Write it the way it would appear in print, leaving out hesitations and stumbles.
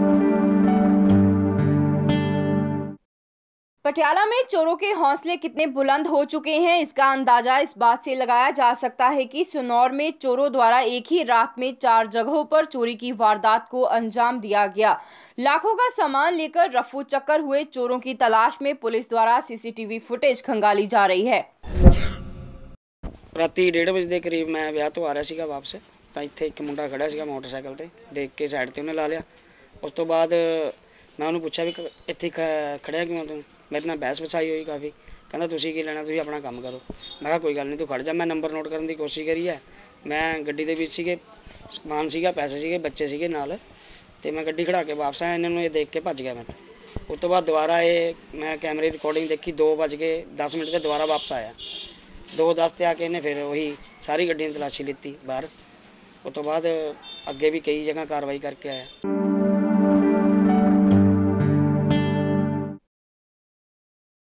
पटियाला में चोरों के हौसले कितने बुलंद हो चुके हैं, इसका अंदाजा इस बात से लगाया जा सकता है कि सुनौर में चोरों द्वारा एक ही रात में 4 जगहों पर चोरी की वारदात को अंजाम दिया गया। लाखों का सामान लेकर रफू चक्कर हुए चोरों की तलाश में पुलिस द्वारा सीसीटीवी फुटेज खंगाली जा रही है। राती 1:30 बजे के करीब मैं विआह तो आ रहा सीगा वापस, तो इत्थे एक मुंडा खड़ा सीगा मोटरसाइकिल ते, देख के साइड ते उन्हें ला लिया। उस तो बाद मैं उन्हें पूछा भी इत्थे खड़िया क्यों तू, मेरे नाल बहस बसाई हुई काफ़ी। कहता तुसीं की लेना, तुसीं अपना काम करो। मैं कहा कोई गल नहीं, तू खड़ जा। मैं नंबर नोट करने की कोशिश करी है। मैं गड्डी दे विच सीगे, समान सीगा, पैसे सीगे, बच्चे सीगे नाल, ते मैं गड्डी खड़ा के वापस आया। इन्होंने ये देख के भज गया। मैं उस तो बाद दोबारा ये मैं कैमरे रिकॉर्डिंग देखी, 2:10 ते दोबारा वापस आया। 2:10 ते आके इन्हें फिर वही सारी गड्डियां तलाशी लीती बाहर। उस तो बाद अगे भी कई जगह कार्रवाई करके आया।